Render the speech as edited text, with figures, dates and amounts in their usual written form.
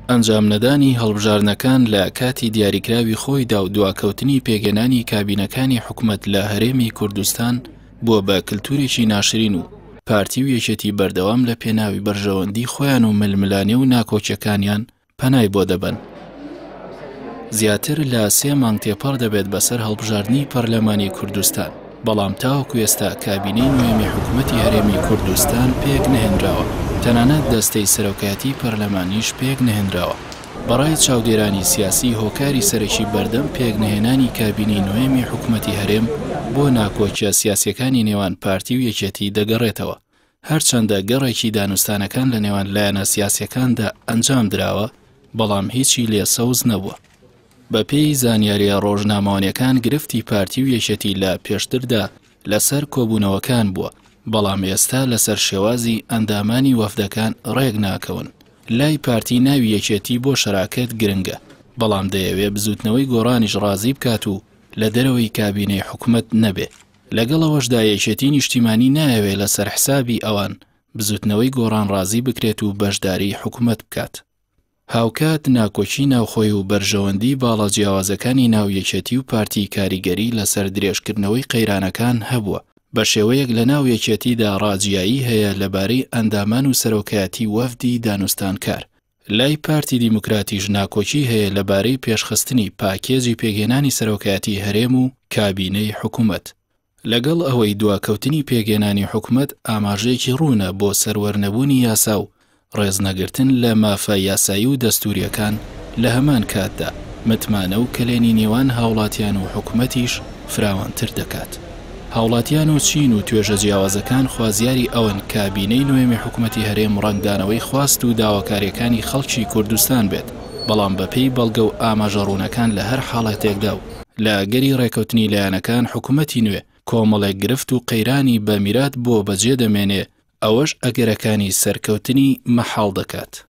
ئەنجام نەدانی هەڵبژارنەکان لە کاتی دیاریکراوی خۆیدا و دواکەوتنی پێگەنانی کابینەکانی حکومەت لە هەرێمی کوردستان بووە بە کللتورێکی ناشرین و پارتی و یەکێتی بەردەوام لە پێناوی بەرژەوەندی خۆیان و ململانێ و ناکۆچیەکانیان پەنای بۆ دەبەن. زیاتر لە 3 مانگ تێپەڕ دەبێت بەسەر هەڵبژاردنی پەرلەمانی کوردستان، بەڵام تاوەکو ئێستا کابینەی نوێمی حکومەتی هەرێمی کوردستان پێک نەهێنراوە، تەنانەت دەستەی سەرۆکایەتی پەرلەمانیش پێک نەهێنراوە. بەڕای چاودێرانی سیاسی هۆکاری سەرەکی بەردەم پێکنهێنانی کابینەی نوێمی حکومەتی هەرێم بۆ ناکۆچیە سیاسیەکانی نێوان پارتی و یەکێتی دەگەڕێتەوە. هەرچەندە گەڕێکی دانوستانەکان لە نێوان لایەنە سیاسیەکاندا ئەنجام درراوە، بەڵام هیچی لێسەوز نەبووە. بە پێی زانیاریە ڕۆژنامەوانیەکان گرفتی پارتی و یەکێتی لە پێشتردا لەسەر کۆبوونەوەکان بووە، بەڵام ئێستا لەسەر شێوازی ئەندامانی وەفدەکان ڕێک ناکەون. لای پارتی ناوی یەکێتی بۆ شەراکەت گرنگە، بەڵام دەیەوێت بزوتنەوەی گۆڕانیش ڕازی بکات و لە دەرەوەی کابینەی حکومەت نەبێ. لەگەڵەوەشدا یەکێتی نیشتیمانی نایەوێت لەسەر حسابی ئەوان بزوتنەوەی گۆڕان ڕازی بکرێت و بەشداری حکومەت بکات. هاوکات ناکۆچی ناوخۆی و بەرژەوەندی باڵا جیاوازەکانی ناو یەکێتی و پارتی کاریگەری لەسەر درێژکردنەوەی قەیرانەکان هەبووە. بە شێوەیەک لە ناو یەکێتیدا ڕاجیایی هەیە لەبارەی ئەندامان و سەرۆکایەتی وەفدی دانوستانکار. لای پارتی دیموکراتیش ناکۆچی هەیە لەبارەی پێشخستنی پاکێجی پێگێنانی سەرۆکایەتی هەرێم و کابینەی حکومەت. لەگەڵ ئەوەی دواکەوتنی پێگێنانی حکومەت ئاماژەیەکی ڕوونە بۆ سەروەرنەبوونی یاسا و ڕێزنەگرتن لە مافە یاسایی و دەستوریەکان لە هەمان کاتدا متمانە و کلێنی نێوان هاوڵاتیان و حکومەتیش فراوانتر دەکات. هاوڵاتیان و چین و توێژە جیاوازەکان خوازیاری ئەوەن کابینەی نوێمی حکومەتی هەرێم ڕەنگدانەوەی خواست و داواکاریەکانی خەڵکی کوردستان بێت، بەڵام بەپێی بەڵگە و ئاماژەڕوونەکان لە هەر حاڵەتێکدا و لە ئەگەری ڕێکەوتنی لایەنەکان حکومەتی نوێ کۆمەڵێک گرفت و قەیرانی بە میرات بۆ بەجێ دەمێنێ، ئەوەش ئەگەرەکانی سەرکەوتنی مەحاڵ دەکات.